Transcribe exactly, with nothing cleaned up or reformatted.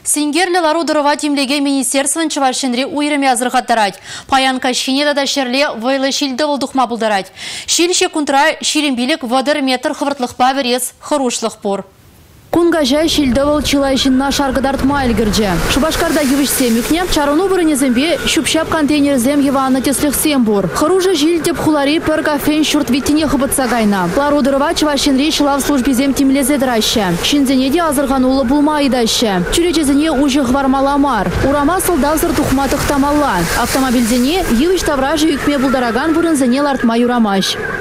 Сингерлі ларудырыва тимлеге министерствон чывашинри уйрыме азырғаттарать. Паянка шинеда да шерле вайлы шилді волдухма бұлдарать. Шилше кунтра шилимбилік вадыр метр хывыртлықпа верес хырушлық пор. Кунгажа шилдовал чилайшинна шаргадартма эльгерже. Шубашкарда евишсем юкне, чаруну бронезембе щупщап контейнер зем евана теслих сембур. Харужа жилдеп хулари пер кафен шурт витине хыбытсагайна. Ларудырова чывашинри шила в службе зем тимлезе драща. Шинзенеде азырганула булма идаща. Чуречезене ужы хвармаламар. Урама солдавзыр тухматых тамалла. Автомобильзене евиш тавражи юкме булдараган бурынзене лартма юрамаш.